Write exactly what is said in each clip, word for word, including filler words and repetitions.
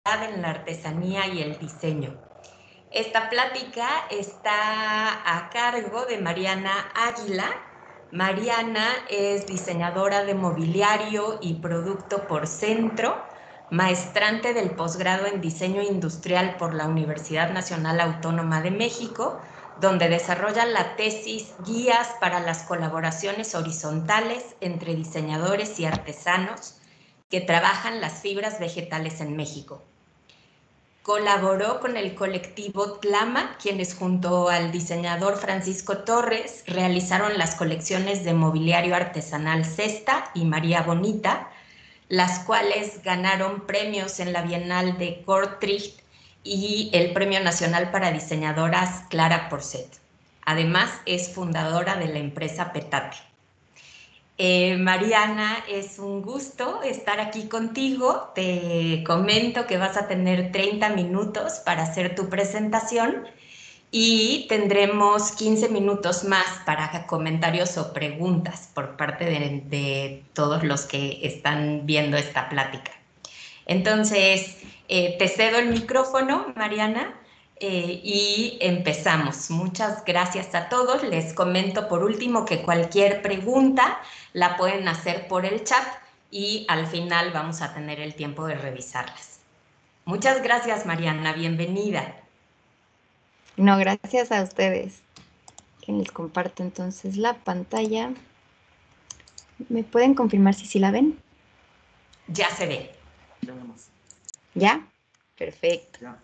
en la artesanía y el diseño. Esta plática está a cargo de Mariana Águila. Mariana es diseñadora de mobiliario y producto por Centro, maestrante del posgrado en diseño industrial por la Universidad Nacional Autónoma de México, donde desarrolla la tesis Guías para las colaboraciones horizontales entre diseñadores y artesanos que trabajan las fibras vegetales en México. Colaboró con el colectivo Tlama, quienes junto al diseñador Francisco Torres realizaron las colecciones de mobiliario artesanal Cesta y María Bonita, las cuales ganaron premios en la Bienal de Kortrijk y el Premio Nacional para Diseñadoras Clara Porcet. Además, es fundadora de la empresa Petate. Eh, Mariana, es un gusto estar aquí contigo. Te comento que vas a tener treinta minutos para hacer tu presentación y tendremos quince minutos más para comentarios o preguntas por parte de, de todos los que están viendo esta plática. Entonces, eh, te cedo el micrófono, Mariana, eh, y empezamos. Muchas gracias a todos. Les comento por último que cualquier pregunta la pueden hacer por el chat y al final vamos a tener el tiempo de revisarlas. Muchas gracias, Mariana. Bienvenida. No, gracias a ustedes. Que les comparto entonces la pantalla. ¿Me pueden confirmar si sí la ven? Ya se ve. Ya vemos. ¿Ya? Perfecto. Ya.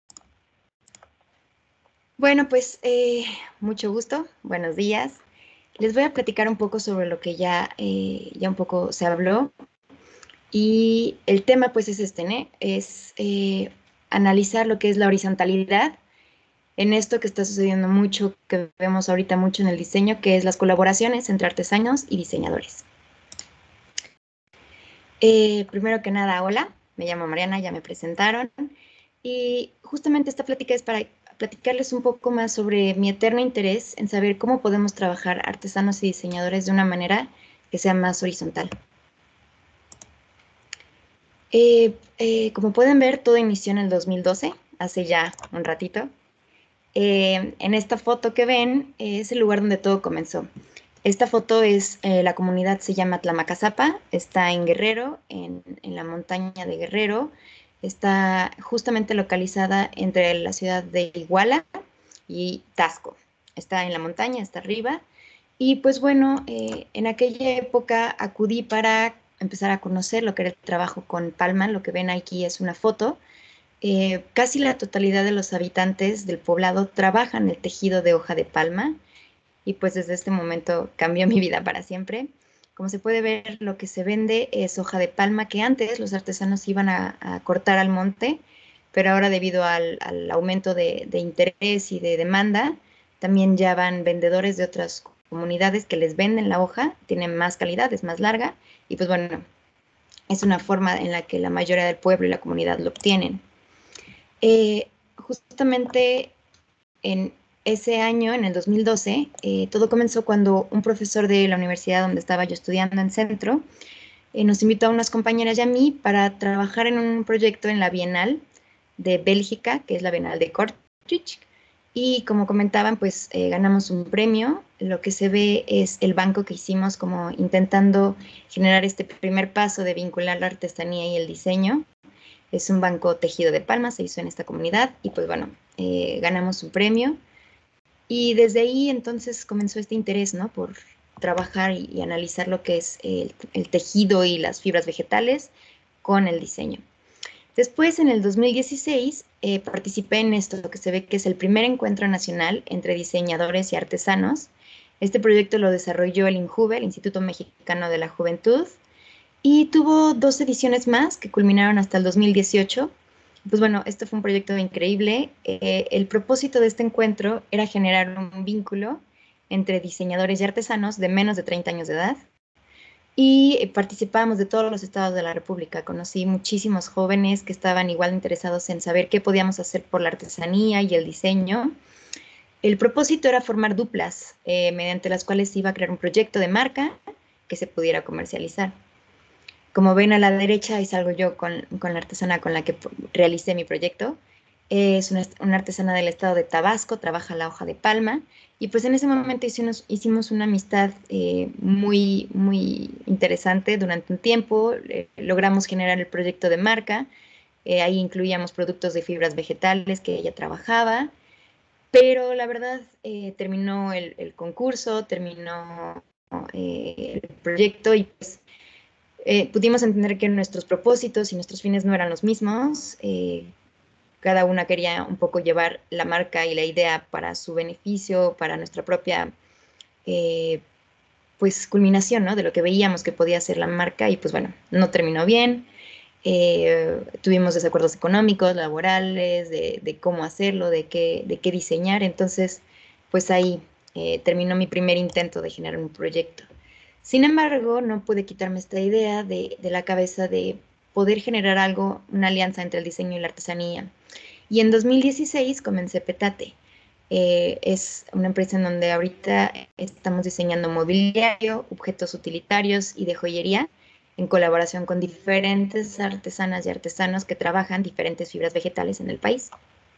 Bueno, pues eh, mucho gusto. Buenos días. Les voy a platicar un poco sobre lo que ya, eh, ya un poco se habló. Y el tema pues es este, ¿no? Es eh, analizar lo que es la horizontalidad en esto que está sucediendo mucho, que vemos ahorita mucho en el diseño, que es las colaboraciones entre artesanos y diseñadores. Eh, primero que nada, hola, me llamo Mariana, ya me presentaron. Y justamente esta plática es para platicarles un poco más sobre mi eterno interés en saber cómo podemos trabajar artesanos y diseñadores de una manera que sea más horizontal. Eh, eh, como pueden ver, todo inició en el dos mil doce, hace ya un ratito. Eh, en esta foto que ven eh, es el lugar donde todo comenzó. Esta foto es, eh, la comunidad se llama Tlamacazapa, está en Guerrero, en, en la montaña de Guerrero. Está justamente localizada entre la ciudad de Iguala y Tasco. Está en la montaña, está arriba. Y pues bueno, eh, en aquella época acudí para empezar a conocer lo que era el trabajo con palma. Lo que ven aquí es una foto. Eh, casi la totalidad de los habitantes del poblado trabajan el tejido de hoja de palma. Y pues desde este momento cambió mi vida para siempre. Como se puede ver, lo que se vende es hoja de palma que antes los artesanos iban a, a cortar al monte, pero ahora debido al, al aumento de, de interés y de demanda, también ya van vendedores de otras comunidades que les venden la hoja, tienen más calidad, es más larga, y pues bueno, es una forma en la que la mayoría del pueblo y la comunidad lo obtienen. Eh, justamente en ese año, en el dos mil doce, eh, todo comenzó cuando un profesor de la universidad donde estaba yo estudiando en Centro eh, nos invitó a unas compañeras y a mí para trabajar en un proyecto en la Bienal de Bélgica, que es la Bienal de Kortrijk. Y como comentaban, pues eh, ganamos un premio. Lo que se ve es el banco que hicimos como intentando generar este primer paso de vincular la artesanía y el diseño. Es un banco tejido de palma, se hizo en esta comunidad y pues bueno, eh, ganamos un premio. Y desde ahí entonces comenzó este interés, ¿no? Por trabajar y, y analizar lo que es el, el tejido y las fibras vegetales con el diseño. Después, en el dos mil dieciséis, eh, participé en esto, lo que se ve que es el primer encuentro nacional entre diseñadores y artesanos. Este proyecto lo desarrolló el INJUVE, el Instituto Mexicano de la Juventud, y tuvo dos ediciones más que culminaron hasta el dos mil dieciocho. Pues bueno, este fue un proyecto increíble. Eh, el propósito de este encuentro era generar un vínculo entre diseñadores y artesanos de menos de treinta años de edad. Y eh, participábamos de todos los estados de la República. Conocí muchísimos jóvenes que estaban igual interesados en saber qué podíamos hacer por la artesanía y el diseño. El propósito era formar duplas, eh, mediante las cuales se iba a crear un proyecto de marca que se pudiera comercializar. como ven a la derecha, ahí salgo yo con, con la artesana con la que realicé mi proyecto. Es una, una artesana del estado de Tabasco, trabaja la hoja de palma. Y pues en ese momento hicimos, hicimos una amistad eh, muy, muy interesante durante un tiempo. Eh, logramos generar el proyecto de marca. Eh, ahí incluíamos productos de fibras vegetales que ella trabajaba. Pero la verdad, eh, terminó el, el, concurso, terminó eh, el proyecto y pues eh, pudimos entender que nuestros propósitos y nuestros fines no eran los mismos. Eh, cada una quería un poco llevar la marca y la idea para su beneficio, para nuestra propia eh, pues culminación, ¿no? De lo que veíamos que podía ser la marca y pues bueno, no terminó bien. Eh, tuvimos desacuerdos económicos, laborales, de, de cómo hacerlo, de qué, de qué diseñar. Entonces, pues ahí eh, terminó mi primer intento de generar un proyecto. Sin embargo, no pude quitarme esta idea de, de la cabeza de poder generar algo, una alianza entre el diseño y la artesanía. Y en dos mil dieciséis comencé Petate. Eh, es una empresa en donde ahorita estamos diseñando mobiliario, objetos utilitarios y de joyería en colaboración con diferentes artesanas y artesanos que trabajan diferentes fibras vegetales en el país.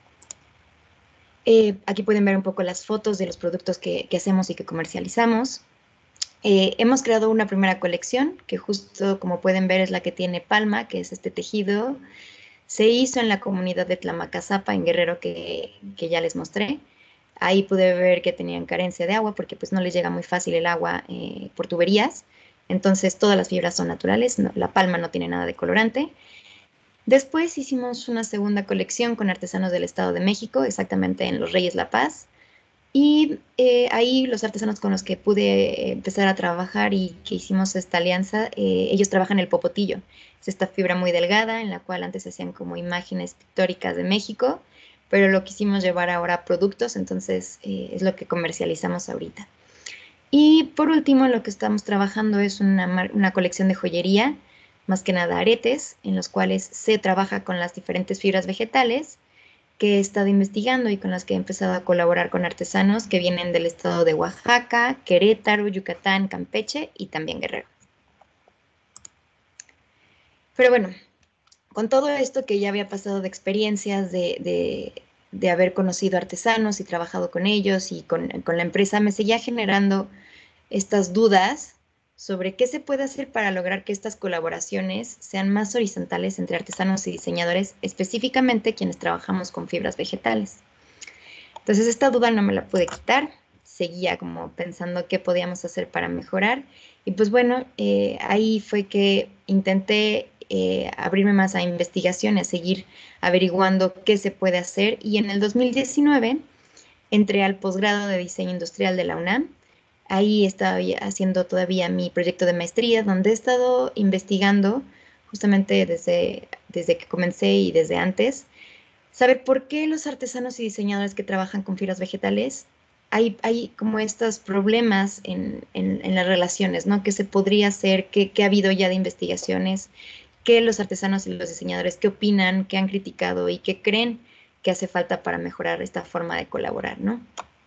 Eh, aquí pueden ver un poco las fotos de los productos que, que hacemos y que comercializamos. Eh, hemos creado una primera colección que justo como pueden ver es la que tiene palma, que es este tejido. Se hizo en la comunidad de Tlamacazapa, en Guerrero, que, que ya les mostré. Ahí pude ver que tenían carencia de agua porque pues no les llega muy fácil el agua eh, por tuberías. Entonces todas las fibras son naturales, no, la palma no tiene nada de colorante. Después hicimos una segunda colección con artesanos del Estado de México, exactamente en Los Reyes La Paz. Y eh, ahí los artesanos con los que pude empezar a trabajar y que hicimos esta alianza, eh, ellos trabajan el popotillo. Es esta fibra muy delgada en la cual antes se hacían como imágenes pictóricas de México, pero lo quisimos llevar ahora a productos, entonces eh, es lo que comercializamos ahorita. Y por último, lo que estamos trabajando es una, una colección de joyería, más que nada aretes, en los cuales se trabaja con las diferentes fibras vegetales que he estado investigando y con las que he empezado a colaborar con artesanos que vienen del estado de Oaxaca, Querétaro, Yucatán, Campeche y también Guerrero. Pero bueno, con todo esto que ya había pasado de experiencias, de, de, de haber conocido artesanos y trabajado con ellos y con, con la empresa, me seguía generando estas dudas sobre qué se puede hacer para lograr que estas colaboraciones sean más horizontales entre artesanos y diseñadores, específicamente quienes trabajamos con fibras vegetales. Entonces esta duda no me la pude quitar, seguía como pensando qué podíamos hacer para mejorar y pues bueno, eh, ahí fue que intenté eh, abrirme más a investigación y a seguir averiguando qué se puede hacer y en el dos mil diecinueve entré al posgrado de diseño industrial de la UNAM. Ahí estaba haciendo todavía mi proyecto de maestría, donde he estado investigando justamente desde, desde que comencé y desde antes, saber por qué los artesanos y diseñadores que trabajan con fibras vegetales hay, hay como estos problemas en, en, en las relaciones, ¿no? ¿Qué se podría hacer? ¿Qué, qué ha habido ya de investigaciones? ¿Qué los artesanos y los diseñadores, qué opinan, qué han criticado y qué creen que hace falta para mejorar esta forma de colaborar, ¿no?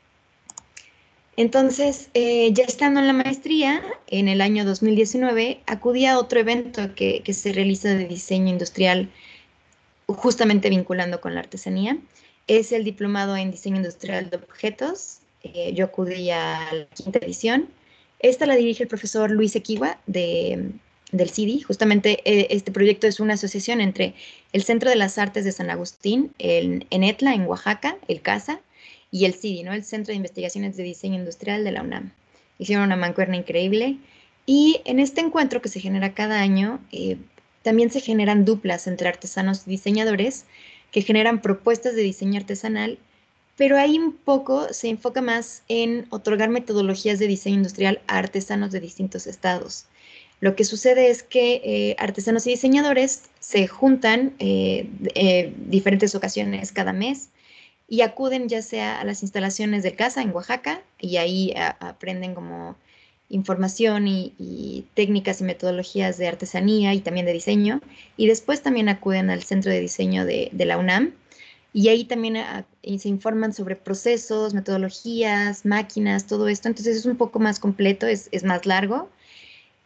Entonces, eh, ya estando en la maestría, en el año dos mil diecinueve, acudí a otro evento que, que se realiza de diseño industrial, justamente vinculando con la artesanía. Es el Diplomado en Diseño Industrial de Objetos. Eh, yo acudí a la quinta edición. Esta la dirige el profesor Luis Equiwa de, del C I D I. Justamente eh, este proyecto es una asociación entre el Centro de las Artes de San Agustín, el, en Etla, en Oaxaca, el CASA, y el C I D I, ¿no? El Centro de Investigaciones de Diseño Industrial de la UNAM. Hicieron una mancuerna increíble. Y en este encuentro que se genera cada año, eh, también se generan duplas entre artesanos y diseñadores que generan propuestas de diseño artesanal, pero ahí un poco se enfoca más en otorgar metodologías de diseño industrial a artesanos de distintos estados. Lo que sucede es que eh, artesanos y diseñadores se juntan eh, eh, diferentes ocasiones cada mes y acuden ya sea a las instalaciones del CASA en Oaxaca y ahí a, aprenden como información y, y técnicas y metodologías de artesanía y también de diseño. Y después también acuden al Centro de Diseño de, de la UNAM y ahí también a, y se informan sobre procesos, metodologías, máquinas, todo esto. Entonces es un poco más completo, es, es más largo.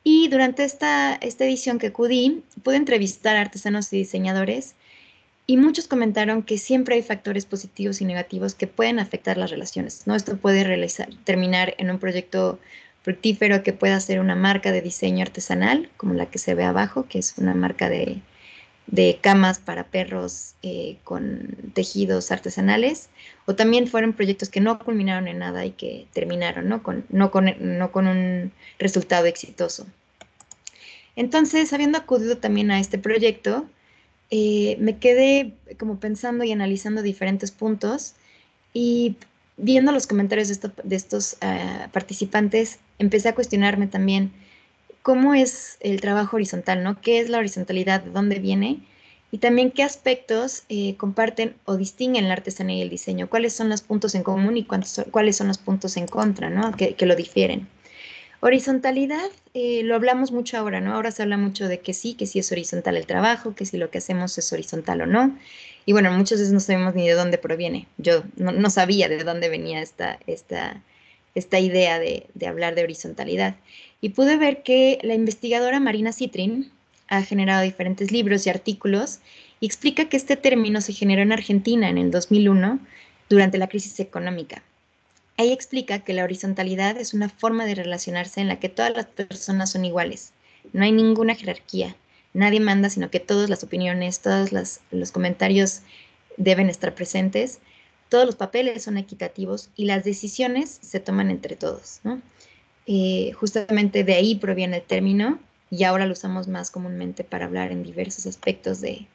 Y durante esta, esta edición que acudí, pude entrevistar a artesanos y diseñadores y muchos comentaron que siempre hay factores positivos y negativos que pueden afectar las relaciones, ¿no? Esto puede realizar, terminar en un proyecto fructífero que pueda ser una marca de diseño artesanal, como la que se ve abajo, que es una marca de, de camas para perros eh, con tejidos artesanales, o también fueron proyectos que no culminaron en nada y que terminaron, ¿no? Con, no, con, no con un resultado exitoso. Entonces, habiendo acudido también a este proyecto, eh, me quedé como pensando y analizando diferentes puntos y viendo los comentarios de, esto, de estos uh, participantes, empecé a cuestionarme también cómo es el trabajo horizontal, ¿no? ¿Qué es la horizontalidad? ¿De dónde viene? Y también qué aspectos eh, comparten o distinguen la artesanía y el diseño. ¿Cuáles son los puntos en común y cuántos, cuáles son los puntos en contra, ¿no? Que, que lo difieren. Horizontalidad, eh, lo hablamos mucho ahora, ¿no? Ahora se habla mucho de que sí, que sí es horizontal el trabajo, que si lo que hacemos es horizontal o no. Y bueno, muchas veces no sabemos ni de dónde proviene. Yo no, no sabía de dónde venía esta, esta, esta idea de, de hablar de horizontalidad. Y pude ver que la investigadora Marina Citrin ha generado diferentes libros y artículos y explica que este término se generó en Argentina en el dos mil uno durante la crisis económica. Ella explica que la horizontalidad es una forma de relacionarse en la que todas las personas son iguales. No hay ninguna jerarquía. Nadie manda, sino que todas las opiniones, todos las, los comentarios deben estar presentes. Todos los papeles son equitativos y las decisiones se toman entre todos, ¿no? Eh, justamente de ahí proviene el término y ahora lo usamos más comúnmente para hablar en diversos aspectos de,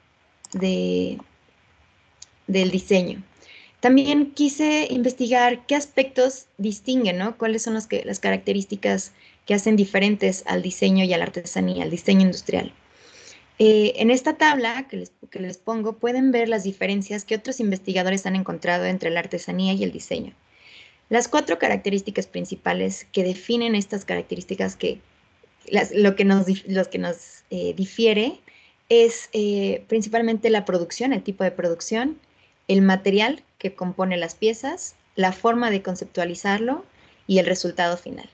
de, del diseño. También quise investigar qué aspectos distinguen, ¿no? Cuáles son los que, las características que hacen diferentes al diseño y a la artesanía, al diseño industrial. Eh, en esta tabla que les, que les pongo pueden ver las diferencias que otros investigadores han encontrado entre la artesanía y el diseño. Las cuatro características principales que definen estas características, que las, lo que nos, los que nos eh, difiere es eh, principalmente la producción, el tipo de producción, el material que compone las piezas, la forma de conceptualizarlo y el resultado final.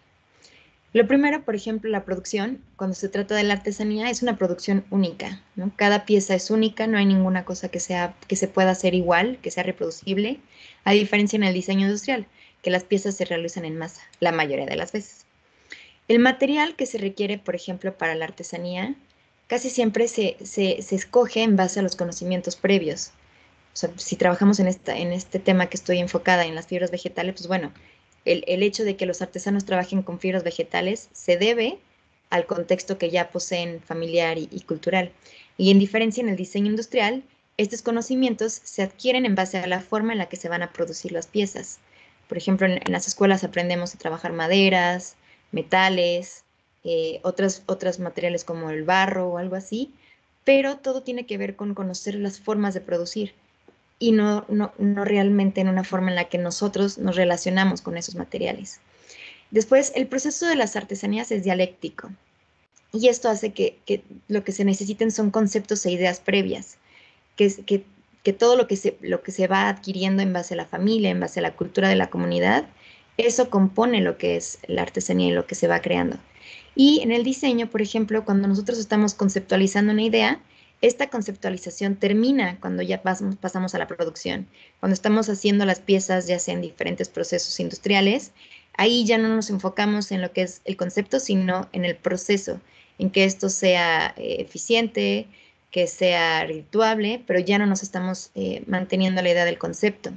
Lo primero, por ejemplo, la producción, cuando se trata de la artesanía, es una producción única, ¿no? Cada pieza es única, no hay ninguna cosa que, sea, que se pueda hacer igual, que sea reproducible, a diferencia en el diseño industrial, que las piezas se realizan en masa, la mayoría de las veces. El material que se requiere, por ejemplo, para la artesanía, casi siempre se, se, se escoge en base a los conocimientos previos. O sea, si trabajamos en, esta, en este tema que estoy enfocada en las fibras vegetales, pues bueno, el, el hecho de que los artesanos trabajen con fibras vegetales se debe al contexto que ya poseen familiar y, y cultural. Y en diferencia en el diseño industrial, estos conocimientos se adquieren en base a la forma en la que se van a producir las piezas. Por ejemplo, en, en las escuelas aprendemos a trabajar maderas, metales, eh, otros, otros materiales como el barro o algo así, pero todo tiene que ver con conocer las formas de producir y no, no, no realmente en una forma en la que nosotros nos relacionamos con esos materiales. Después, el proceso de las artesanías es dialéctico y esto hace que, que lo que se necesiten son conceptos e ideas previas, que, que, que todo lo que, se, lo que se va adquiriendo en base a la familia, en base a la cultura de la comunidad, eso compone lo que es la artesanía y lo que se va creando. Y en el diseño, por ejemplo, cuando nosotros estamos conceptualizando una idea, esta conceptualización termina cuando ya pasamos, pasamos a la producción. Cuando estamos haciendo las piezas, ya sea en diferentes procesos industriales, ahí ya no nos enfocamos en lo que es el concepto, sino en el proceso, en que esto sea eh, eficiente, que sea redituable, pero ya no nos estamos eh, manteniendo la idea del concepto.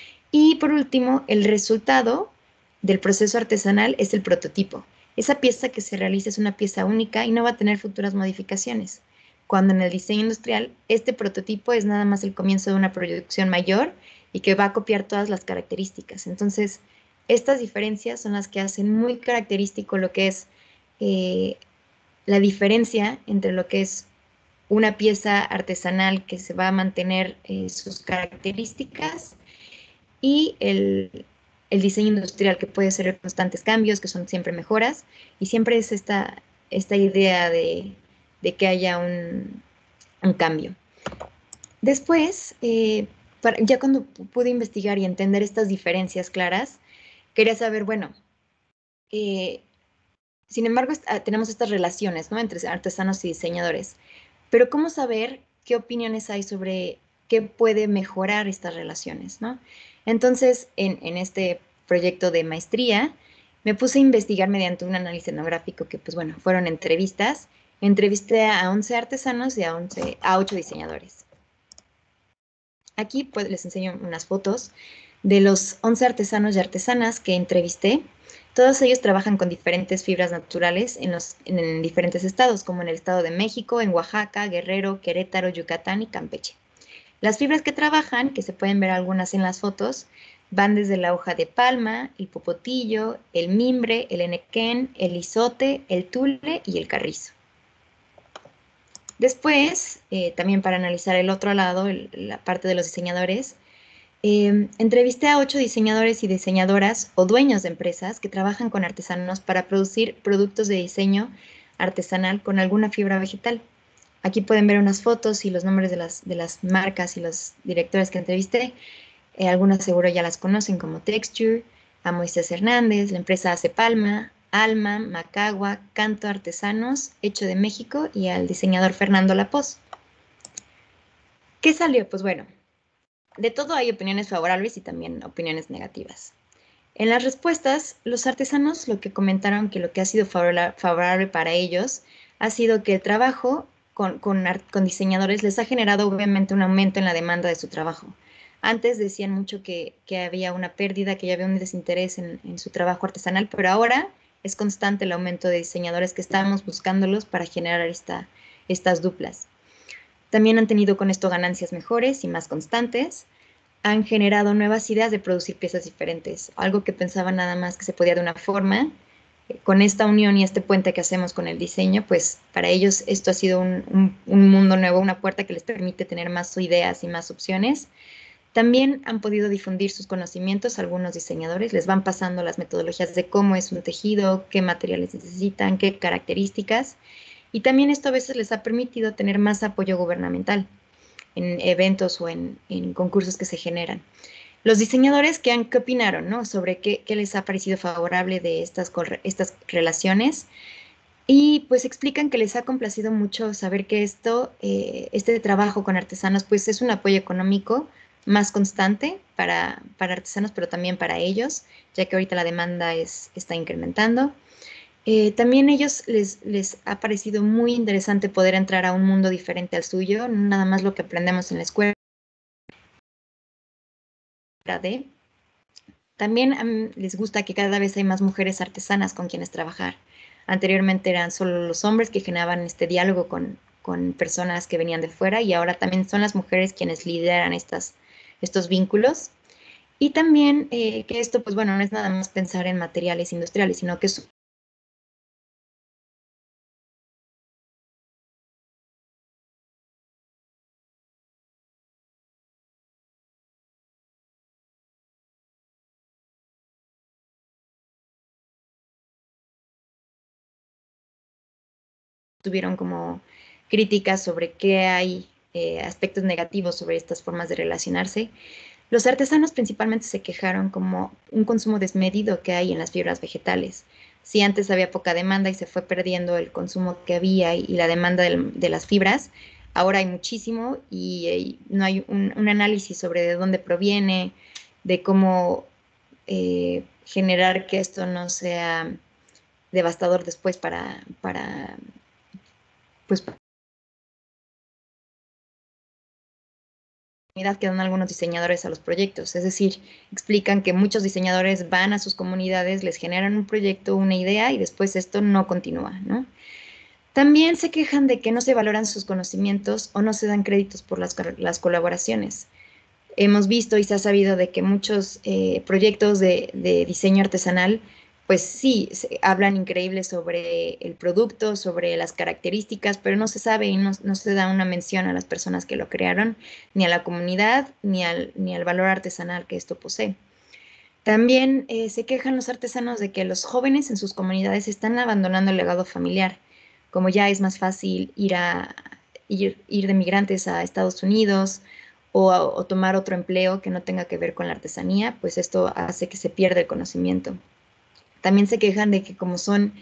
Y por último, el resultado del proceso artesanal es el prototipo. Esa pieza que se realiza es una pieza única y no va a tener futuras modificaciones. Cuando en el diseño industrial, este prototipo es nada más el comienzo de una producción mayor y que va a copiar todas las características. Entonces, estas diferencias son las que hacen muy característico lo que es eh, la diferencia entre lo que es una pieza artesanal que se va a mantener eh, sus características y el, el diseño industrial que puede ser constantes cambios, que son siempre mejoras, y siempre es esta, esta idea de, de que haya un, un cambio. Después, eh, para, ya cuando pude investigar y entender estas diferencias claras, quería saber, bueno, eh, sin embargo, tenemos estas relaciones, ¿no?, entre artesanos y diseñadores. Pero ¿cómo saber qué opiniones hay sobre qué puede mejorar estas relaciones, ¿no? Entonces, en, en este proyecto de maestría, me puse a investigar mediante un análisis etnográfico que, pues bueno, fueron entrevistas. Entrevisté a once artesanos y a, once, a ocho diseñadores. Aquí pues, les enseño unas fotos de los once artesanos y artesanas que entrevisté. Todos ellos trabajan con diferentes fibras naturales en, los, en diferentes estados, como en el Estado de México, en Oaxaca, Guerrero, Querétaro, Yucatán y Campeche. Las fibras que trabajan, que se pueden ver algunas en las fotos, van desde la hoja de palma, el popotillo, el mimbre, el enequén, el izote, el tule y el carrizo. Después, eh, también para analizar el otro lado, el, la parte de los diseñadores, eh, entrevisté a ocho diseñadores y diseñadoras o dueños de empresas que trabajan con artesanos para producir productos de diseño artesanal con alguna fibra vegetal. Aquí pueden ver unas fotos y los nombres de las, de las marcas y los directores que entrevisté. Eh, algunas seguro ya las conocen, como Texture, a Moisés Hernández, la empresa Hace Palma, Alma, Macagua, Canto Artesanos, Hecho de México y al diseñador Fernando Lapoz. ¿Qué salió? Pues bueno, de todo hay opiniones favorables y también opiniones negativas. En las respuestas, los artesanos lo que comentaron que lo que ha sido favorable para ellos ha sido que el trabajo con, con, con diseñadores les ha generado obviamente un aumento en la demanda de su trabajo. Antes decían mucho que, que había una pérdida, que ya había un desinterés en, en su trabajo artesanal, pero ahora es constante el aumento de diseñadores que estamos buscándolos para generar esta, estas duplas. También han tenido con esto ganancias mejores y más constantes. Han generado nuevas ideas de producir piezas diferentes, algo que pensaban nada más que se podía de una forma. Con esta unión y este puente que hacemos con el diseño, pues para ellos esto ha sido un, un, un mundo nuevo, una puerta que les permite tener más ideas y más opciones. También han podido difundir sus conocimientos algunos diseñadores, les van pasando las metodologías de cómo es un tejido, qué materiales necesitan, qué características, y también esto a veces les ha permitido tener más apoyo gubernamental en eventos o en, en concursos que se generan. Los diseñadores, ¿qué, han, qué opinaron, ¿no?, sobre qué, qué les ha parecido favorable de estas, estas relaciones? Y pues explican que les ha complacido mucho saber que esto, eh, este trabajo con artesanos, pues es un apoyo económico más constante para, para artesanos, pero también para ellos, ya que ahorita la demanda es, está incrementando. Eh, también ellos les, les ha parecido muy interesante poder entrar a un mundo diferente al suyo, no nada más lo que aprendemos en la escuela. De. También um, les gusta que cada vez hay más mujeres artesanas con quienes trabajar. Anteriormente eran solo los hombres que generaban este diálogo con, con personas que venían de fuera, y ahora también son las mujeres quienes lideran estas, estos vínculos. Y también eh, que esto, pues bueno, no es nada más pensar en materiales industriales, sino que es tuvieron como críticas sobre qué hay eh, aspectos negativos sobre estas formas de relacionarse. Los artesanos principalmente se quejaron como un consumo desmedido que hay en las fibras vegetales. Si antes había poca demanda y se fue perdiendo el consumo que había y, y la demanda de, de las fibras, ahora hay muchísimo y, y no hay un, un, análisis sobre de dónde proviene, de cómo eh, generar que esto no sea devastador después para, para pues, que dan algunos diseñadores a los proyectos. Es decir, explican que muchos diseñadores van a sus comunidades, les generan un proyecto, una idea y después esto no continúa, ¿no? También se quejan de que no se valoran sus conocimientos o no se dan créditos por las, las colaboraciones. Hemos visto y se ha sabido de que muchos eh, proyectos de, de diseño artesanal, pues sí, se hablan increíble sobre el producto, sobre las características, pero no se sabe y no, no se da una mención a las personas que lo crearon, ni a la comunidad, ni al, ni al valor artesanal que esto posee. También eh, se quejan los artesanos de que los jóvenes en sus comunidades están abandonando el legado familiar, como ya es más fácil ir, a, ir, ir de migrantes a Estados Unidos, o, o tomar otro empleo que no tenga que ver con la artesanía, pues esto hace que se pierda el conocimiento. También se quejan de que como son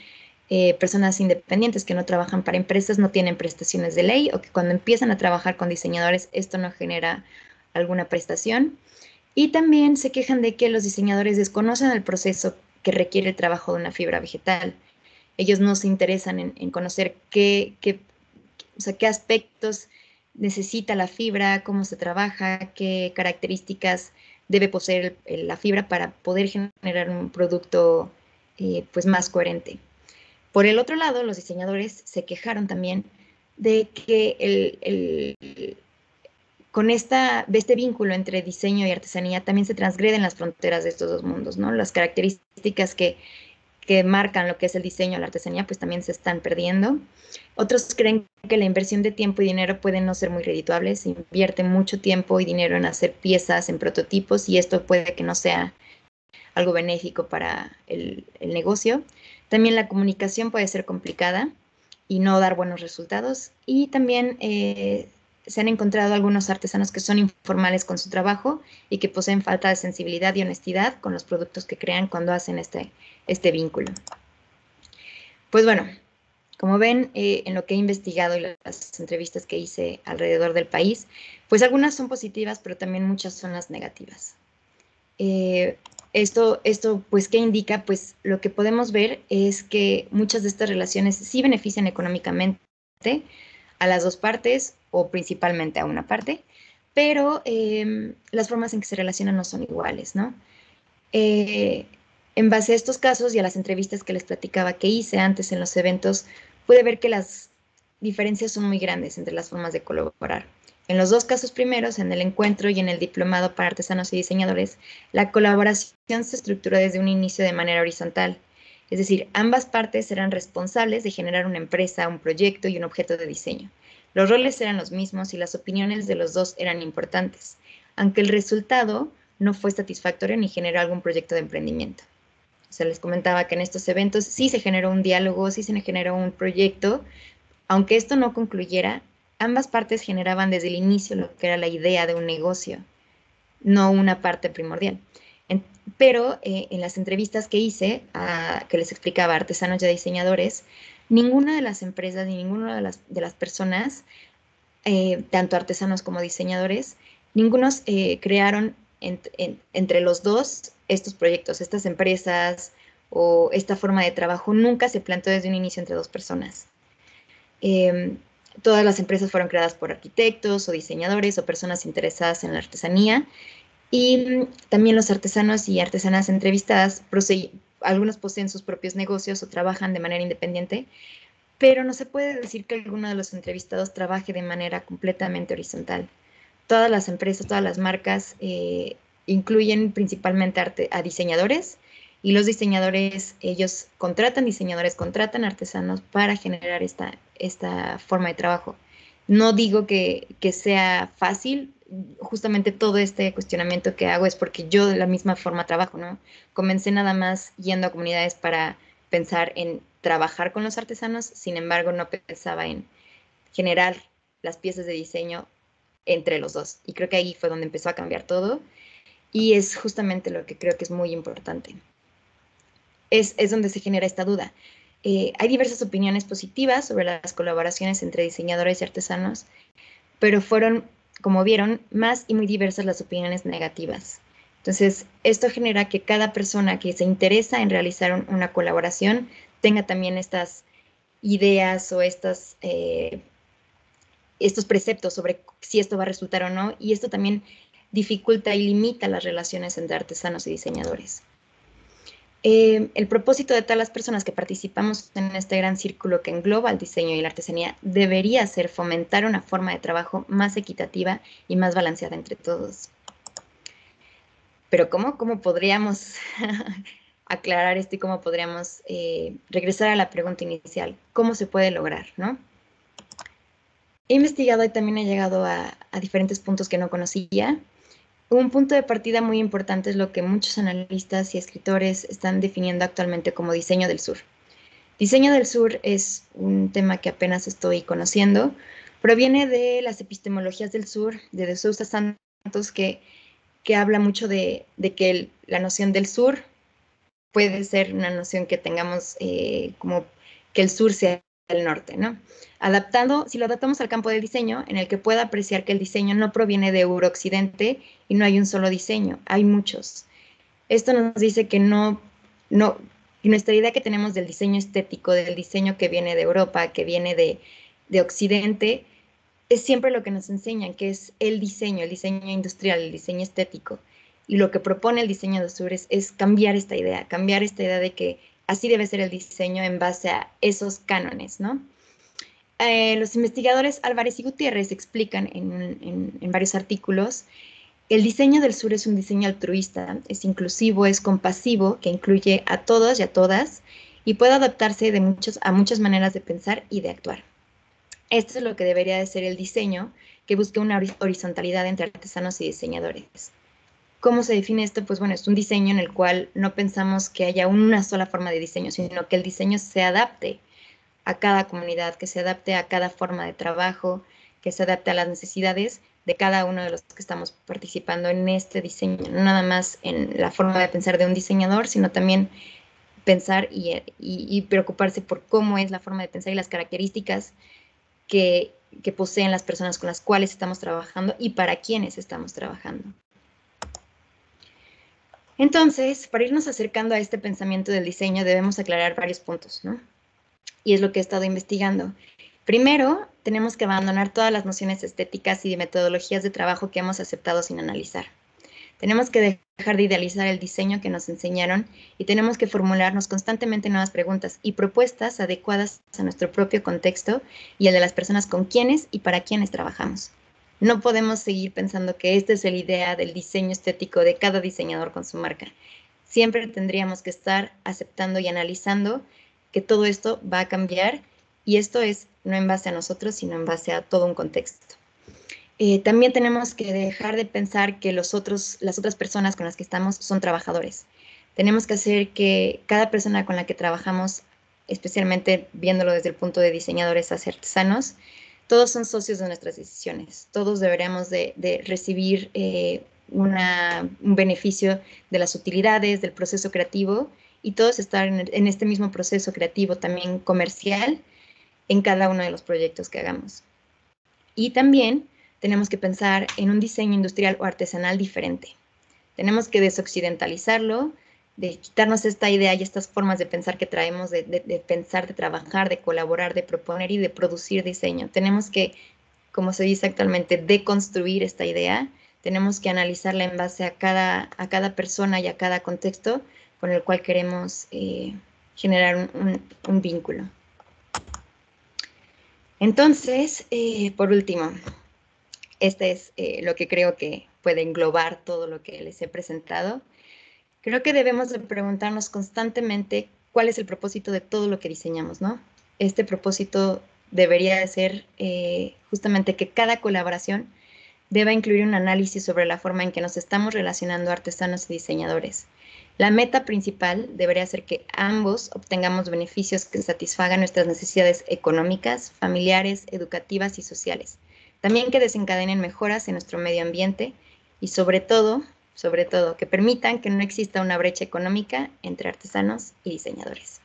eh, personas independientes que no trabajan para empresas no tienen prestaciones de ley, o que cuando empiezan a trabajar con diseñadores esto no genera alguna prestación. Y también se quejan de que los diseñadores desconocen el proceso que requiere el trabajo de una fibra vegetal. Ellos no se interesan en, en conocer qué, qué, o sea, qué aspectos necesita la fibra, cómo se trabaja, qué características debe poseer el, la fibra para poder generar un producto eh, pues más coherente. Por el otro lado, los diseñadores se quejaron también de que el, el, con esta, de este vínculo entre diseño y artesanía también se transgreden las fronteras de estos dos mundos, ¿no? Las características que, que marcan lo que es el diseño y la artesanía, pues también se están perdiendo. Otros creen que la inversión de tiempo y dinero puede no ser muy redituable. Se invierte mucho tiempo y dinero en hacer piezas, en prototipos, y esto puede que no sea algo benéfico para el, el negocio. También la comunicación puede ser complicada y no dar buenos resultados. Y también eh, se han encontrado algunos artesanos que son informales con su trabajo y que poseen falta de sensibilidad y honestidad con los productos que crean cuando hacen este, este vínculo. Pues bueno, como ven, eh, en lo que he investigado y las entrevistas que hice alrededor del país, pues algunas son positivas, pero también muchas son las negativas. Eh, esto, esto, pues, ¿qué indica? Pues lo que podemos ver es que muchas de estas relaciones sí benefician económicamente a las dos partes o principalmente a una parte, pero eh, las formas en que se relacionan no son iguales, ¿no? Eh, en base a estos casos y a las entrevistas que les platicaba que hice antes en los eventos, pude ver que las diferencias son muy grandes entre las formas de colaborar. En los dos casos primeros, en el encuentro y en el diplomado para artesanos y diseñadores, la colaboración se estructuró desde un inicio de manera horizontal. Es decir, ambas partes eran responsables de generar una empresa, un proyecto y un objeto de diseño. Los roles eran los mismos y las opiniones de los dos eran importantes, aunque el resultado no fue satisfactorio ni generó algún proyecto de emprendimiento. O sea, les comentaba que en estos eventos sí se generó un diálogo, sí se generó un proyecto. Aunque esto no concluyera, ambas partes generaban desde el inicio lo que era la idea de un negocio, no una parte primordial. En, pero eh, en las entrevistas que hice, a, que les explicaba a artesanos y a diseñadores, ninguna de las empresas ni ninguna de las, de las personas, eh, tanto artesanos como diseñadores, ningunos eh, crearon en, en, entre los dos estos proyectos, estas empresas o esta forma de trabajo nunca se planteó desde un inicio entre dos personas. Eh, todas las empresas fueron creadas por arquitectos o diseñadores o personas interesadas en la artesanía, y también los artesanos y artesanas entrevistadas, algunos poseen sus propios negocios o trabajan de manera independiente, pero no se puede decir que alguno de los entrevistados trabaje de manera completamente horizontal. Todas las empresas, todas las marcas eh, incluyen principalmente arte, a diseñadores, y los diseñadores, ellos contratan diseñadores, contratan artesanos para generar esta, esta forma de trabajo. No digo que, que sea fácil, justamente todo este cuestionamiento que hago es porque yo de la misma forma trabajo, ¿no? Comencé nada más yendo a comunidades para pensar en trabajar con los artesanos, sin embargo no pensaba en generar las piezas de diseño entre los dos. Y creo que ahí fue donde empezó a cambiar todo, y es justamente lo que creo que es muy importante. Es, es donde se genera esta duda. Eh, hay diversas opiniones positivas sobre las colaboraciones entre diseñadores y artesanos, pero fueron, como vieron, más y muy diversas las opiniones negativas. Entonces, esto genera que cada persona que se interesa en realizar un, una colaboración tenga también estas ideas o estas, eh, estos preceptos sobre si esto va a resultar o no, y esto también dificulta y limita las relaciones entre artesanos y diseñadores. Eh, el propósito de todas las personas que participamos en este gran círculo que engloba el diseño y la artesanía debería ser fomentar una forma de trabajo más equitativa y más balanceada entre todos. Pero ¿cómo, cómo podríamos aclarar esto y cómo podríamos eh, regresar a la pregunta inicial? ¿Cómo se puede lograr, no? He investigado y también he llegado a, a diferentes puntos que no conocía. Un punto de partida muy importante es lo que muchos analistas y escritores están definiendo actualmente como diseño del sur. Diseño del sur es un tema que apenas estoy conociendo. Proviene de las epistemologías del sur, de De Sousa Santos, que, que habla mucho de, de que el, la noción del sur puede ser una noción que tengamos eh, como que el sur sea el norte, ¿no? Adaptando, si lo adaptamos al campo del diseño, en el que pueda apreciar que el diseño no proviene de Euro-Occidente y no hay un solo diseño, hay muchos. Esto nos dice que no, no, nuestra idea que tenemos del diseño estético, del diseño que viene de Europa, que viene de, de Occidente, es siempre lo que nos enseñan, que es el diseño, el diseño industrial, el diseño estético. Y lo que propone el diseño de Sur es, es cambiar esta idea, cambiar esta idea de que así debe ser el diseño en base a esos cánones, ¿no? Eh, los investigadores Álvarez y Gutiérrez explican en, en, en varios artículos, el diseño del sur es un diseño altruista, es inclusivo, es compasivo, que incluye a todos y a todas y puede adaptarse de muchos, a muchas maneras de pensar y de actuar. Esto es lo que debería de ser el diseño, que busque una horizontalidad entre artesanos y diseñadores. ¿Cómo se define esto? Pues bueno, es un diseño en el cual no pensamos que haya una sola forma de diseño, sino que el diseño se adapte a cada comunidad, que se adapte a cada forma de trabajo, que se adapte a las necesidades de cada uno de los que estamos participando en este diseño, no nada más en la forma de pensar de un diseñador, sino también pensar y, y, y preocuparse por cómo es la forma de pensar y las características que, que poseen las personas con las cuales estamos trabajando y para quienes estamos trabajando. Entonces, para irnos acercando a este pensamiento del diseño, debemos aclarar varios puntos, ¿no? Y es lo que he estado investigando. Primero, tenemos que abandonar todas las nociones estéticas y de metodologías de trabajo que hemos aceptado sin analizar. Tenemos que dejar de idealizar el diseño que nos enseñaron y tenemos que formularnos constantemente nuevas preguntas y propuestas adecuadas a nuestro propio contexto y al de las personas con quienes y para quienes trabajamos. No podemos seguir pensando que esta es la idea del diseño estético de cada diseñador con su marca. Siempre tendríamos que estar aceptando y analizando que todo esto va a cambiar y esto es no en base a nosotros, sino en base a todo un contexto. Eh, también tenemos que dejar de pensar que los otros, las otras personas con las que estamos son trabajadores. Tenemos que hacer que cada persona con la que trabajamos, especialmente viéndolo desde el punto de diseñadores hacia artesanos, todos son socios de nuestras decisiones. Todos deberíamos de, de recibir eh, una, un beneficio de las utilidades, del proceso creativo, y todos estar en, en este mismo proceso creativo también comercial en cada uno de los proyectos que hagamos. Y también tenemos que pensar en un diseño industrial o artesanal diferente. Tenemos que desoccidentalizarlo, de quitarnos esta idea y estas formas de pensar que traemos, de, de, de pensar, de trabajar, de colaborar, de proponer y de producir diseño. Tenemos que, como se dice actualmente, deconstruir esta idea. Tenemos que analizarla en base a cada, a cada persona y a cada contexto con el cual queremos eh, generar un, un, un vínculo. Entonces, eh, por último, este es eh, lo que creo que puede englobar todo lo que les he presentado. Creo que debemos de preguntarnos constantemente cuál es el propósito de todo lo que diseñamos, ¿no? Este propósito debería de ser eh, justamente que cada colaboración deba incluir un análisis sobre la forma en que nos estamos relacionando artesanos y diseñadores. La meta principal debería ser que ambos obtengamos beneficios que satisfagan nuestras necesidades económicas, familiares, educativas y sociales. También que desencadenen mejoras en nuestro medio ambiente y sobre todo, sobre todo, que permitan que no exista una brecha económica entre artesanos y diseñadores.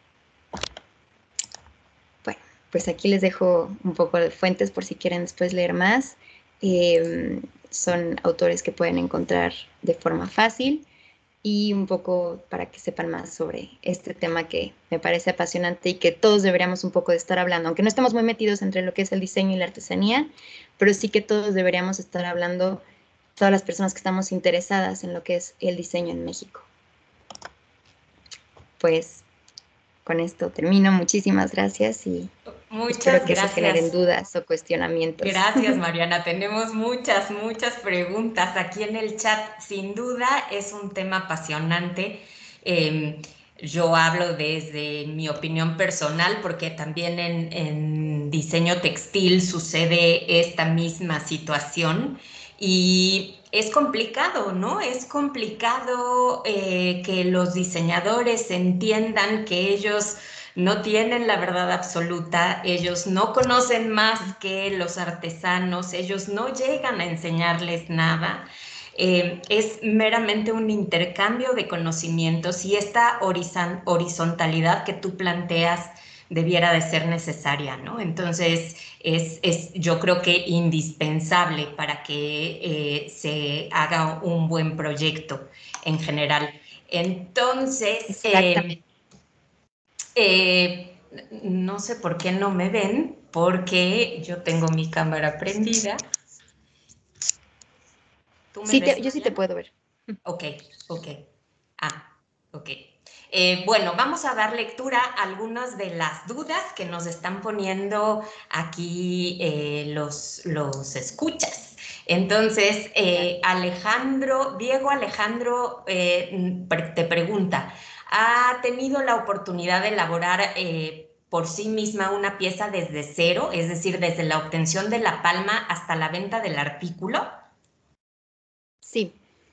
Bueno, pues aquí les dejo un poco de fuentes por si quieren después leer más. Eh, son autores que pueden encontrar de forma fácil y un poco para que sepan más sobre este tema que me parece apasionante y que todos deberíamos un poco de estar hablando, aunque no estamos muy metidos entre lo que es el diseño y la artesanía, pero sí que todos deberíamos estar hablando, todas las personas que estamos interesadas en lo que es el diseño en México. Pues con esto termino. Muchísimas gracias y muchas espero que gracias. se generen dudas o cuestionamientos. Gracias, Mariana. Tenemos muchas, muchas preguntas aquí en el chat. Sin duda es un tema apasionante. Eh, yo hablo desde mi opinión personal porque también en, en diseño textil sucede esta misma situación y es complicado, ¿no? Es complicado eh, que los diseñadores entiendan que ellos no tienen la verdad absoluta, ellos no conocen más que los artesanos, ellos no llegan a enseñarles nada. Eh, es meramente un intercambio de conocimientos y esta horizontalidad que tú planteas debiera de ser necesaria, ¿no? Entonces, es, es yo creo que indispensable para que eh, se haga un buen proyecto en general. Entonces, eh, Exactamente. eh, no sé por qué no me ven, porque yo tengo mi cámara prendida. ¿Tú me Sí, ves, te- yo sí te Mariana? puedo ver. Ok, ok. Ah, ok. Eh, bueno, vamos a dar lectura a algunas de las dudas que nos están poniendo aquí eh, los, los escuchas. Entonces, Claro. eh, Alejandro, Diego Alejandro eh, te pregunta, ¿ha tenido la oportunidad de elaborar eh, por sí misma una pieza desde cero, es decir, desde la obtención de la palma hasta la venta del artículo? Sí,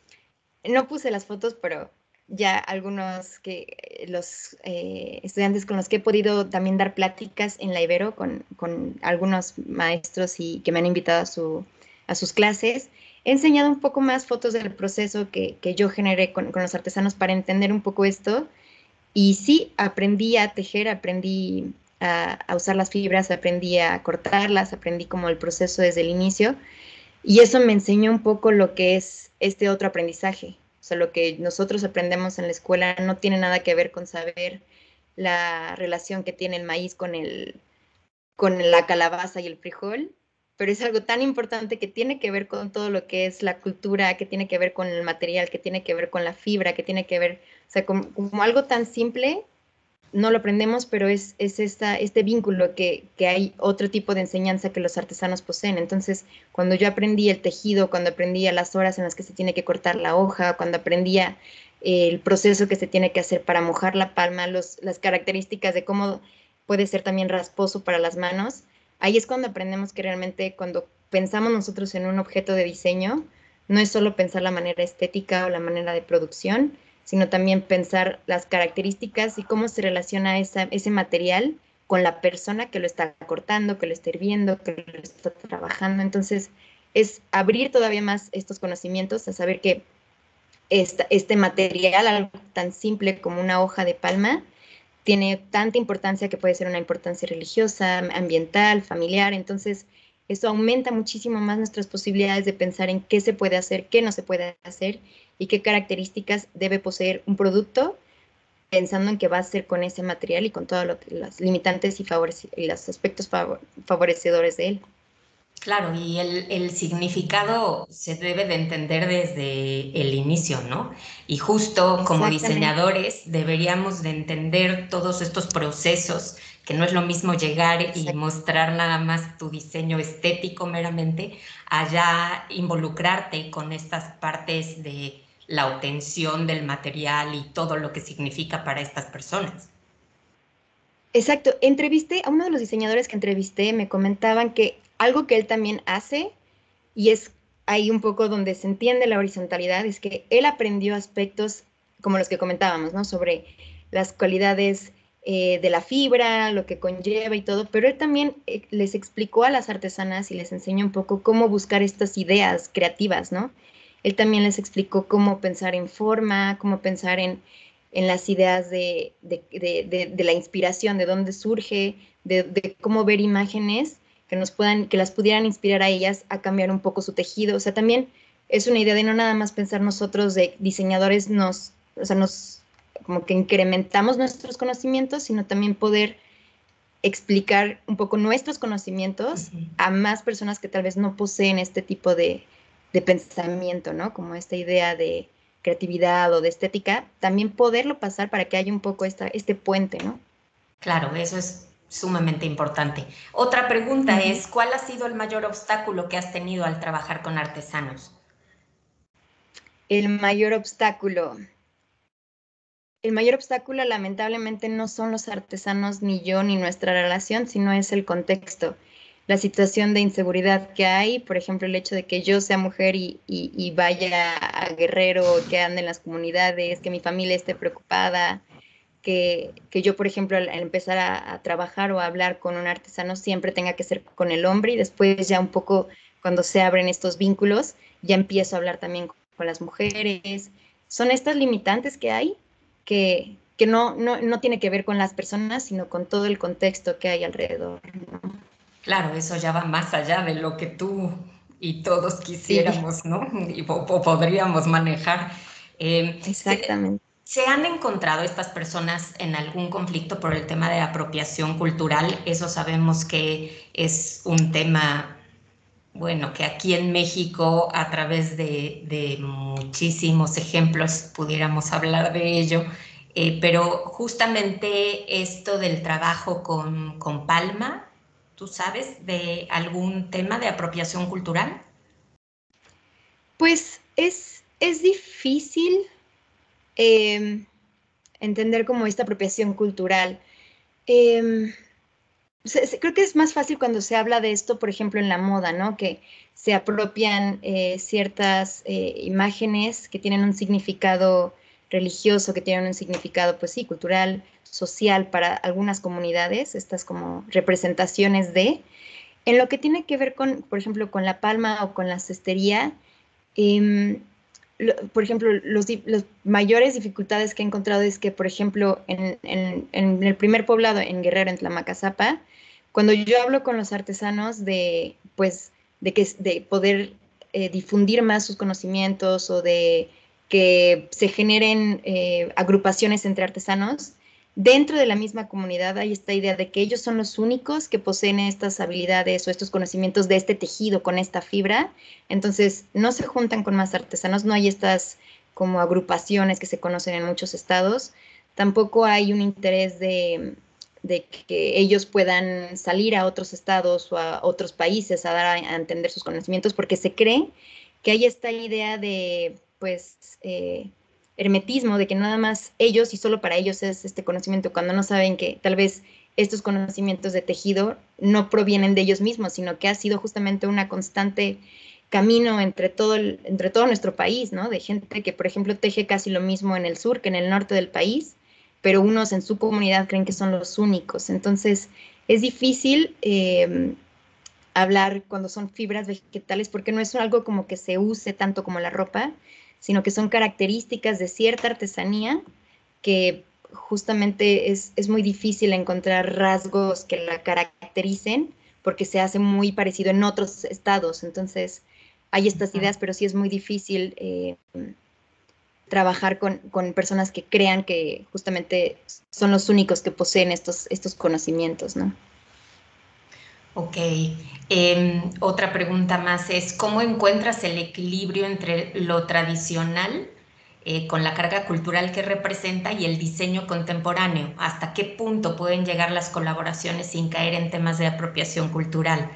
no puse las fotos, pero ya algunos que eh, los eh, estudiantes con los que he podido también dar pláticas en la Ibero con, con algunos maestros y que me han invitado a, su, a sus clases, he enseñado un poco más fotos del proceso que, que yo generé con, con los artesanos para entender un poco esto. Y sí, aprendí a tejer, aprendí a, a usar las fibras, aprendí a cortarlas, aprendí como el proceso desde el inicio. Y eso me enseñó un poco lo que es este otro aprendizaje. O sea, lo que nosotros aprendemos en la escuela no tiene nada que ver con saber la relación que tiene el maíz con, el, con la calabaza y el frijol, pero es algo tan importante que tiene que ver con todo lo que es la cultura, que tiene que ver con el material, que tiene que ver con la fibra, que tiene que ver, o sea, como, como algo tan simple no lo aprendemos, pero es, es esta, este vínculo que, que hay otro tipo de enseñanza que los artesanos poseen. Entonces, cuando yo aprendí el tejido, cuando aprendía las horas en las que se tiene que cortar la hoja, cuando aprendía eh, el proceso que se tiene que hacer para mojar la palma, los, las características de cómo puede ser también rasposo para las manos, ahí es cuando aprendemos que realmente cuando pensamos nosotros en un objeto de diseño, no es solo pensar la manera estética o la manera de producción, sino también pensar las características y cómo se relaciona esa, ese material con la persona que lo está cortando, que lo está hirviendo, que lo está trabajando. Entonces, es abrir todavía más estos conocimientos a saber que esta, este material, algo tan simple como una hoja de palma, tiene tanta importancia que puede ser una importancia religiosa, ambiental, familiar. Entonces, eso aumenta muchísimo más nuestras posibilidades de pensar en qué se puede hacer, qué no se puede hacer y qué características debe poseer un producto, pensando en qué va a hacer con ese material y con todos los limitantes y, y los aspectos favor favorecedores de él. Claro, y el, el, significado se debe de entender desde el inicio, ¿no? Y justo como Exactamente. diseñadores deberíamos de entender todos estos procesos, que no es lo mismo llegar y Exacto. mostrar nada más tu diseño estético meramente, allá involucrarte con estas partes de la obtención del material y todo lo que significa para estas personas. Exacto. Entrevisté a uno de los diseñadores que entrevisté, me comentaban que algo que él también hace, y es ahí un poco donde se entiende la horizontalidad, es que él aprendió aspectos como los que comentábamos, ¿no? Sobre las cualidades eh, de la fibra, lo que conlleva y todo, pero él también eh, les explicó a las artesanas y les enseñó un poco cómo buscar estas ideas creativas, ¿no? Él también les explicó cómo pensar en forma, cómo pensar en, en las ideas de, de, de, de, de la inspiración, de dónde surge, de, de cómo ver imágenes que nos puedan, que las pudieran inspirar a ellas a cambiar un poco su tejido. O sea, también es una idea de no nada más pensar nosotros de diseñadores, nos, o sea, nos como que incrementamos nuestros conocimientos, sino también poder explicar un poco nuestros conocimientos Uh-huh. a más personas que tal vez no poseen este tipo de, de pensamiento, ¿no? Como esta idea de creatividad o de estética, también poderlo pasar para que haya un poco esta, este puente, ¿no? Claro, eso es sumamente importante. Otra pregunta Uh-huh. es, ¿cuál ha sido el mayor obstáculo que has tenido al trabajar con artesanos? El mayor obstáculo. El mayor obstáculo lamentablemente no son los artesanos, ni yo, ni nuestra relación, sino es el contexto, la situación de inseguridad que hay, por ejemplo, el hecho de que yo sea mujer y, y, y vaya a Guerrero, que ande en las comunidades, que mi familia esté preocupada, que, que yo, por ejemplo, al, al empezar a, a trabajar o a hablar con un artesano, siempre tenga que ser con el hombre y después ya un poco cuando se abren estos vínculos, ya empiezo a hablar también con, con las mujeres. Son estas limitantes que hay que, que no, no, no tiene que ver con las personas, sino con todo el contexto que hay alrededor, ¿no? Claro, eso ya va más allá de lo que tú y todos Sí, quisiéramos, ¿no? Y, o, o podríamos manejar. Eh, se, exactamente. ¿Se han encontrado estas personas en algún conflicto por el tema de apropiación cultural? Eso sabemos que es un tema, bueno, que aquí en México, a través de, de muchísimos ejemplos, pudiéramos hablar de ello, eh, pero justamente esto del trabajo con, con Palma, ¿tú sabes de algún tema de apropiación cultural? Pues es, es difícil eh, entender como esta apropiación cultural. Eh, se, se, creo que es más fácil cuando se habla de esto, por ejemplo, en la moda, ¿no? Que se apropian eh, ciertas eh, imágenes que tienen un significado religioso, que tienen un significado, pues sí, cultural, social para algunas comunidades, estas como representaciones de. En lo que tiene que ver con, por ejemplo, con la palma o con la cestería, eh, lo, por ejemplo, los, los, mayores dificultades que he encontrado es que, por ejemplo, en, en, en el primer poblado, en Guerrero, en Tlamacazapa, cuando yo hablo con los artesanos de, pues, de, que, de poder eh, difundir más sus conocimientos o de que se generen eh, agrupaciones entre artesanos, dentro de la misma comunidad hay esta idea de que ellos son los únicos que poseen estas habilidades o estos conocimientos de este tejido con esta fibra. Entonces, no se juntan con más artesanos, no hay estas como agrupaciones que se conocen en muchos estados. Tampoco hay un interés de, de que ellos puedan salir a otros estados o a otros países a dar a, a entender sus conocimientos, porque se cree que hay esta idea de, pues, eh, hermetismo, de que nada más ellos y solo para ellos es este conocimiento, cuando no saben que tal vez estos conocimientos de tejido no provienen de ellos mismos, sino que ha sido justamente una constante camino entre todo, el, entre todo nuestro país, ¿no? De gente que, por ejemplo, teje casi lo mismo en el sur que en el norte del país, pero unos en su comunidad creen que son los únicos. Entonces, es difícil eh, hablar cuando son fibras vegetales porque no es algo como que se use tanto como la ropa, sino que son características de cierta artesanía que justamente es, es muy difícil encontrar rasgos que la caractericen porque se hace muy parecido en otros estados. Entonces, hay estas ideas, pero sí es muy difícil eh, trabajar con, con, personas que crean que justamente son los únicos que poseen estos, estos conocimientos, ¿no? Ok. Eh, otra pregunta más es, ¿cómo encuentras el equilibrio entre lo tradicional eh, con la carga cultural que representa y el diseño contemporáneo? ¿Hasta qué punto pueden llegar las colaboraciones sin caer en temas de apropiación cultural?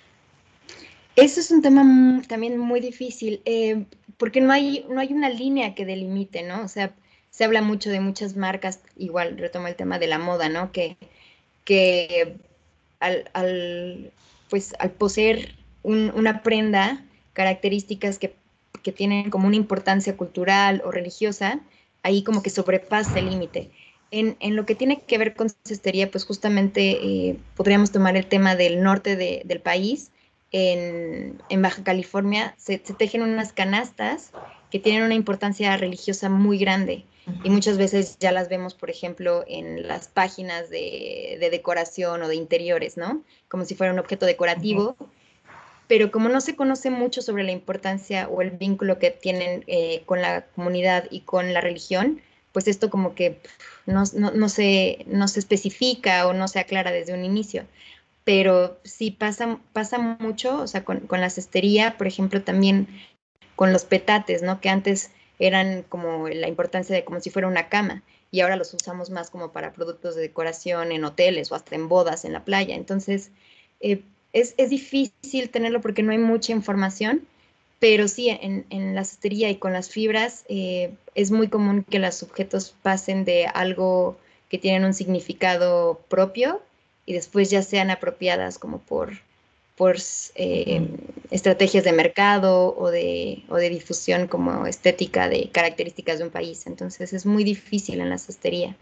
Eso es un tema muy, también muy difícil, eh, porque no hay, no hay una línea que delimite, ¿no? O sea, se habla mucho de muchas marcas, igual retomo el tema de la moda, ¿no? Que, que al, al, pues, al poseer un, una prenda, características que, que tienen como una importancia cultural o religiosa, ahí como que sobrepasa el límite. En, en, lo que tiene que ver con cestería, pues justamente eh, podríamos tomar el tema del norte de, del país. En, en, Baja California se, se, tejen unas canastas que tienen una importancia religiosa muy grande y muchas veces ya las vemos, por ejemplo, en las páginas de, de decoración o de interiores, ¿no? Como si fuera un objeto decorativo, uh-huh. Pero como no se conoce mucho sobre la importancia o el vínculo que tienen eh, con la comunidad y con la religión, pues esto como que no, no, no, se, no se especifica o no se aclara desde un inicio. Pero sí pasa, pasa mucho, o sea, con, con la cestería, por ejemplo, también con los petates, ¿no? Que antes eran como la importancia de como si fuera una cama y ahora los usamos más como para productos de decoración en hoteles o hasta en bodas en la playa. Entonces, eh, es, es, difícil tenerlo porque no hay mucha información, pero sí, en, en la cestería y con las fibras eh, es muy común que los objetos pasen de algo que tienen un significado propio y después ya sean apropiadas como por, por eh, uh-huh. estrategias de mercado o de, o de difusión como estética de características de un país. Entonces es muy difícil en la cestería.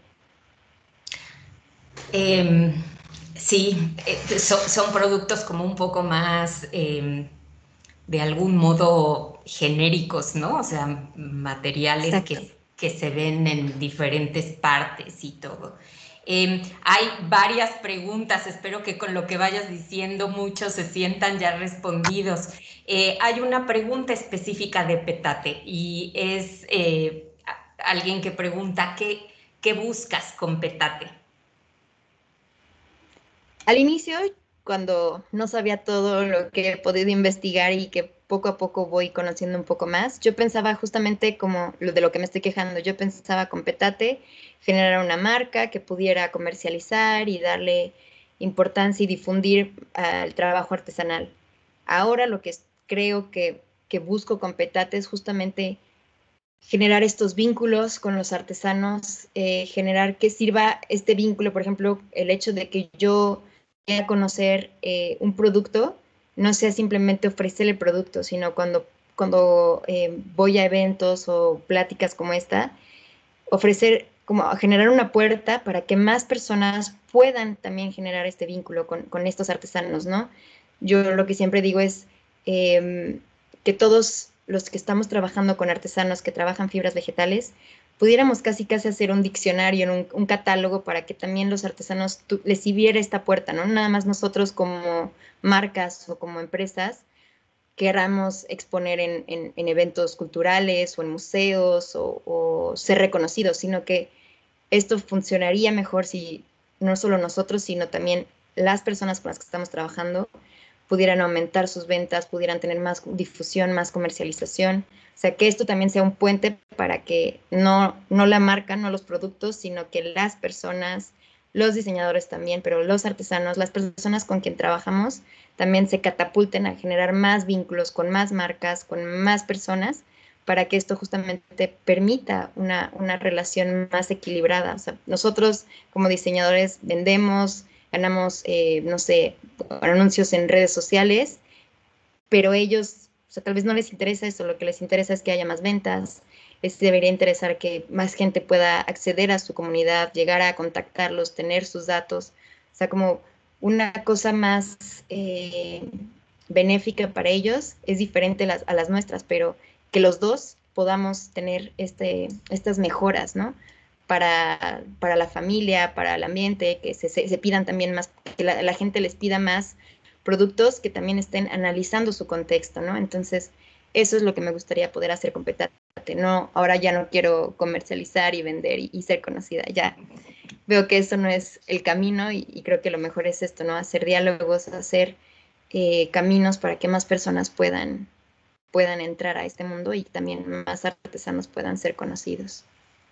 Eh, sí, eh, son, son, productos como un poco más, eh, de algún modo, genéricos, ¿no? O sea, materiales que, que se ven en diferentes partes y todo. Eh, hay varias preguntas, espero que con lo que vayas diciendo muchos se sientan ya respondidos. Eh, hay una pregunta específica de petate y es eh, alguien que pregunta, ¿qué, qué buscas con petate? Al inicio, cuando no sabía todo lo que he podido investigar y que poco a poco voy conociendo un poco más, yo pensaba justamente como lo de lo que me estoy quejando, yo pensaba con petate generar una marca que pudiera comercializar y darle importancia y difundir al trabajo artesanal. Ahora lo que creo que, que busco con petate es justamente generar estos vínculos con los artesanos, eh, generar que sirva este vínculo, por ejemplo, el hecho de que yo quiera conocer eh, un producto, no sea simplemente ofrecer el producto, sino cuando, cuando eh, voy a eventos o pláticas como esta, ofrecer, como generar una puerta para que más personas puedan también generar este vínculo con, con estos artesanos, ¿no? Yo lo que siempre digo es eh, que todos los que estamos trabajando con artesanos que trabajan fibras vegetales, pudiéramos casi casi hacer un diccionario, un, un catálogo para que también los artesanos tu, les sirviera esta puerta, ¿no? Nada más nosotros como marcas o como empresas queramos exponer en, en, en, eventos culturales o en museos o, o ser reconocidos, sino que esto funcionaría mejor si no solo nosotros, sino también las personas con las que estamos trabajando pudieran aumentar sus ventas, pudieran tener más difusión, más comercialización. O sea, que esto también sea un puente para que no, no la marca, no los productos, sino que las personas, los diseñadores también, pero los artesanos, las personas con quien trabajamos, también se catapulten a generar más vínculos con más marcas, con más personas, para que esto justamente permita una, una relación más equilibrada. O sea, nosotros como diseñadores vendemos, ganamos, eh, no sé, anuncios en redes sociales, pero ellos, o sea, tal vez no les interesa eso, lo que les interesa es que haya más ventas, les debería interesar que más gente pueda acceder a su comunidad, llegar a contactarlos, tener sus datos, o sea, como una cosa más eh, benéfica para ellos, es diferente las, a las nuestras, pero que los dos podamos tener este, estas mejoras, ¿no? Para, para la familia, para el ambiente, que se, se, se pidan también más, que la, la gente les pida más productos que también estén analizando su contexto, ¿no? Entonces, eso es lo que me gustaría poder hacer con Petate. No, ahora ya no quiero comercializar y vender y, y ser conocida. Ya veo que eso no es el camino y, y creo que lo mejor es esto, ¿no? Hacer diálogos, hacer eh, caminos para que más personas puedan, puedan entrar a este mundo y también más artesanos puedan ser conocidos.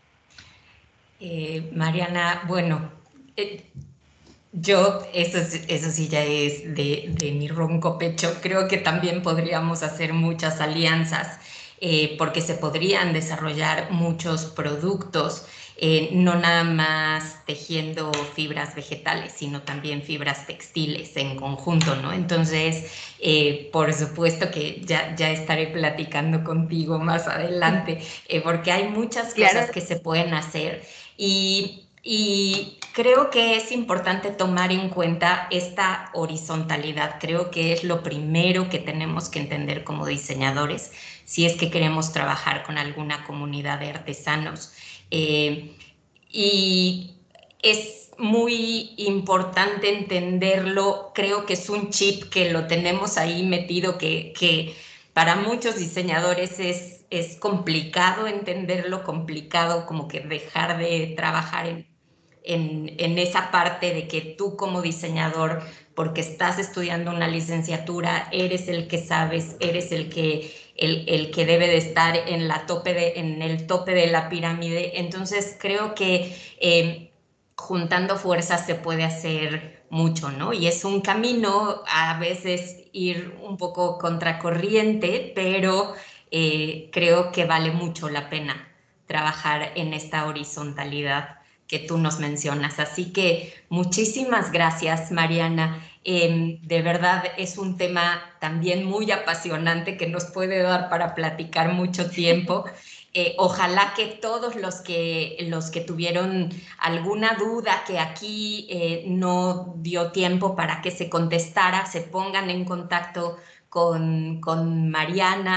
Eh, Mariana, bueno, eh, yo, eso, eso sí ya es de, de mi ronco pecho, creo que también podríamos hacer muchas alianzas eh, porque se podrían desarrollar muchos productos, eh, no nada más tejiendo fibras vegetales, sino también fibras textiles en conjunto, ¿no? Entonces, eh, por supuesto que ya, ya estaré platicando contigo más adelante, eh, porque hay muchas Claro. cosas que se pueden hacer y... Y creo que es importante tomar en cuenta esta horizontalidad. Creo que es lo primero que tenemos que entender como diseñadores si es que queremos trabajar con alguna comunidad de artesanos. Eh, y es muy importante entenderlo. Creo que es un chip que lo tenemos ahí metido, que, que para muchos diseñadores es, es complicado entenderlo, complicado como que dejar de trabajar en en, en esa parte de que tú como diseñador, porque estás estudiando una licenciatura, eres el que sabes, eres el que, el, el que debe de estar en, la tope de, en el tope de la pirámide. Entonces creo que eh, juntando fuerzas se puede hacer mucho, ¿no? Y es un camino a veces ir un poco contracorriente, pero eh, creo que vale mucho la pena trabajar en esta horizontalidad que tú nos mencionas. Así que muchísimas gracias, Mariana. Eh, de verdad es un tema también muy apasionante que nos puede dar para platicar mucho tiempo. Eh, ojalá que todos los que, los que tuvieron alguna duda que aquí eh, no dio tiempo para que se contestara, se pongan en contacto con, con Mariana.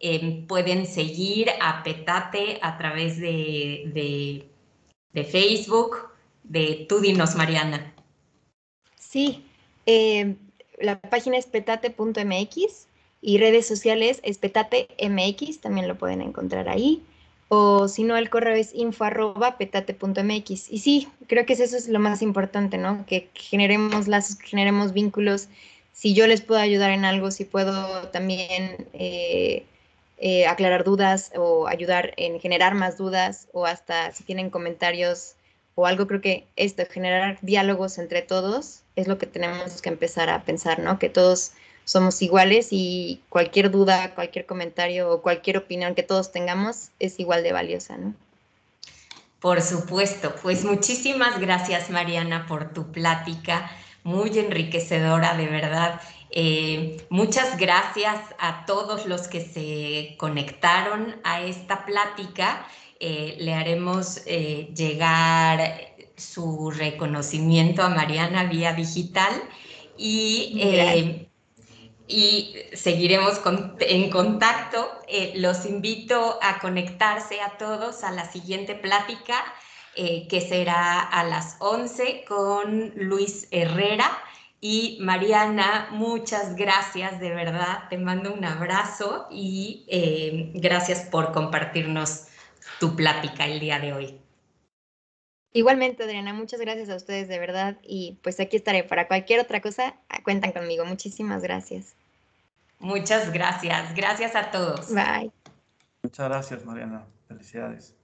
Eh, pueden seguir a Petate a través de, de, de Facebook. De tú dinos, Mariana. Sí, eh, la página es petate punto m x y redes sociales es petate m x, también lo pueden encontrar ahí. O si no, el correo es info arroba petate punto m x. Y sí, creo que eso es lo más importante, ¿no? Que generemos lazos, que generemos vínculos. Si yo les puedo ayudar en algo, si puedo también eh, eh, aclarar dudas o ayudar en generar más dudas, o hasta si tienen comentarios o algo, creo que esto, generar diálogos entre todos, es lo que tenemos que empezar a pensar, ¿no? Que todos somos iguales y cualquier duda, cualquier comentario o cualquier opinión que todos tengamos es igual de valiosa, ¿no? Por supuesto, pues muchísimas gracias, Mariana, por tu plática, muy enriquecedora, de verdad. Eh, muchas gracias a todos los que se conectaron a esta plática. Eh, le haremos eh, llegar su reconocimiento a Mariana vía digital y eh, y seguiremos con, en contacto. Eh, los invito a conectarse a todos a la siguiente plática, eh, que será a las once con Luis Herrera. Y Mariana, muchas gracias, de verdad, te mando un abrazo y eh, gracias por compartirnos tu plática el día de hoy. Igualmente, Adriana, muchas gracias a ustedes, de verdad, y pues aquí estaré para cualquier otra cosa, cuentan conmigo. Muchísimas gracias. Muchas gracias. Gracias a todos. Bye. Muchas gracias, Mariana. Felicidades.